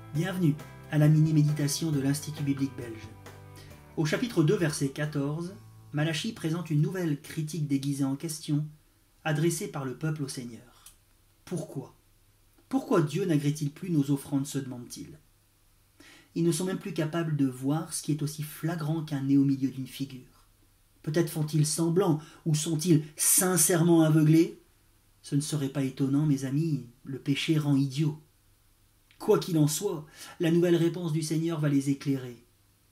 Bienvenue à la mini-méditation de l'Institut biblique belge. Au chapitre 2, verset 14, Malachie présente une nouvelle critique déguisée en question, adressée par le peuple au Seigneur. Pourquoi ? Pourquoi Dieu n'agrée-t-il plus nos offrandes, se demande-t-il. Ils ne sont même plus capables de voir ce qui est aussi flagrant qu'un nez au milieu d'une figure. Peut-être font-ils semblant, ou sont-ils sincèrement aveuglés ? Ce ne serait pas étonnant, mes amis, le péché rend idiot. Quoi qu'il en soit, la nouvelle réponse du Seigneur va les éclairer.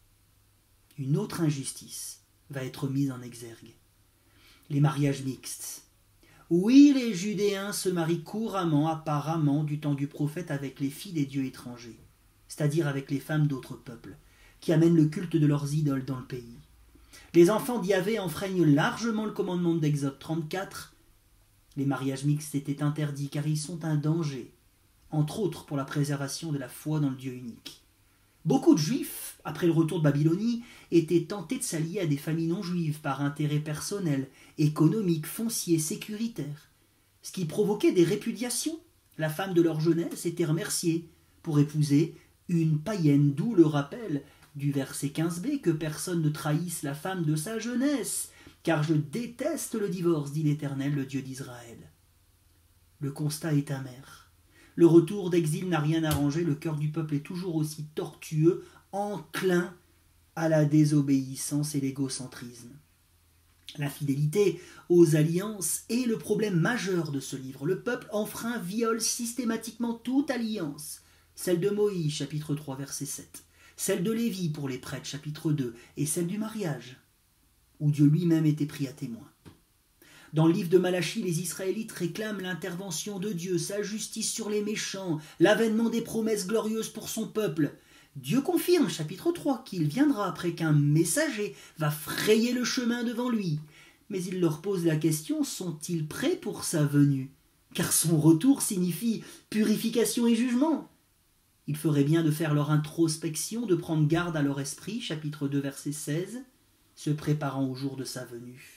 Une autre injustice va être mise en exergue. Les mariages mixtes. Oui, les Judéens se marient couramment, apparemment, du temps du prophète avec les filles des dieux étrangers, c'est-à-dire avec les femmes d'autres peuples, qui amènent le culte de leurs idoles dans le pays. Les enfants d'Yahvé enfreignent largement le commandement d'Exode 34. Les mariages mixtes étaient interdits car ils sont un danger, entre autres pour la préservation de la foi dans le Dieu unique. Beaucoup de Juifs, après le retour de Babylonie, étaient tentés de s'allier à des familles non juives par intérêt personnel, économique, foncier, sécuritaire, ce qui provoquait des répudiations. La femme de leur jeunesse était remerciée pour épouser une païenne, d'où le rappel du verset 15b que personne ne trahisse la femme de sa jeunesse, car je déteste le divorce, dit l'Éternel, le Dieu d'Israël. Le constat est amer. Le retour d'exil n'a rien arrangé, le cœur du peuple est toujours aussi tortueux, enclin à la désobéissance et l'égocentrisme. L'infidélité aux alliances est le problème majeur de ce livre. Le peuple enfreint, viole systématiquement toute alliance. Celle de Moïse, chapitre 3, verset 7. Celle de Lévi pour les prêtres, chapitre 2. Et celle du mariage, où Dieu lui-même était pris à témoin. Dans le livre de Malachie, les Israélites réclament l'intervention de Dieu, sa justice sur les méchants, l'avènement des promesses glorieuses pour son peuple. Dieu confirme, chapitre 3, qu'il viendra après qu'un messager va frayer le chemin devant lui. Mais il leur pose la question, sont-ils prêts pour sa venue ? Car son retour signifie purification et jugement. Il ferait bien de faire leur introspection, de prendre garde à leur esprit, chapitre 2, verset 16, se préparant au jour de sa venue.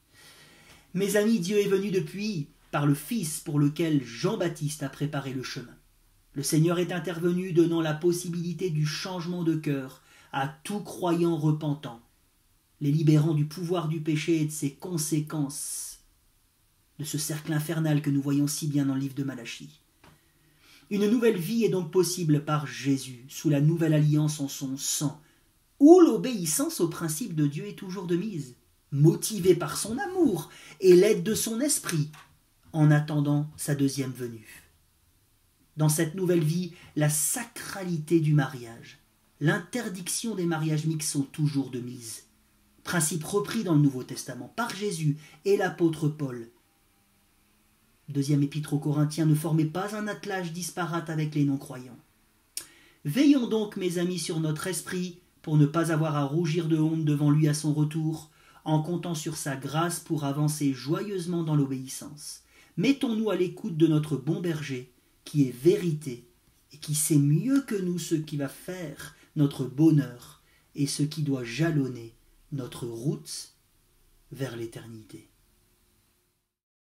Mes amis, Dieu est venu depuis par le Fils pour lequel Jean-Baptiste a préparé le chemin. Le Seigneur est intervenu donnant la possibilité du changement de cœur à tout croyant repentant, les libérant du pouvoir du péché et de ses conséquences, de ce cercle infernal que nous voyons si bien dans le livre de Malachie. Une nouvelle vie est donc possible par Jésus, sous la nouvelle alliance en son sang, où l'obéissance au principe de Dieu est toujours de mise, motivé par son amour et l'aide de son esprit, en attendant sa deuxième venue. Dans cette nouvelle vie, la sacralité du mariage, l'interdiction des mariages mixtes sont toujours de mise. Principe repris dans le Nouveau Testament par Jésus et l'apôtre Paul. Deuxième épître aux Corinthiens, ne formez pas un attelage disparate avec les non-croyants. Veillons donc, mes amis, sur notre esprit pour ne pas avoir à rougir de honte devant lui à son retour, en comptant sur sa grâce pour avancer joyeusement dans l'obéissance. Mettons-nous à l'écoute de notre bon berger, qui est vérité, et qui sait mieux que nous ce qui va faire notre bonheur et ce qui doit jalonner notre route vers l'éternité.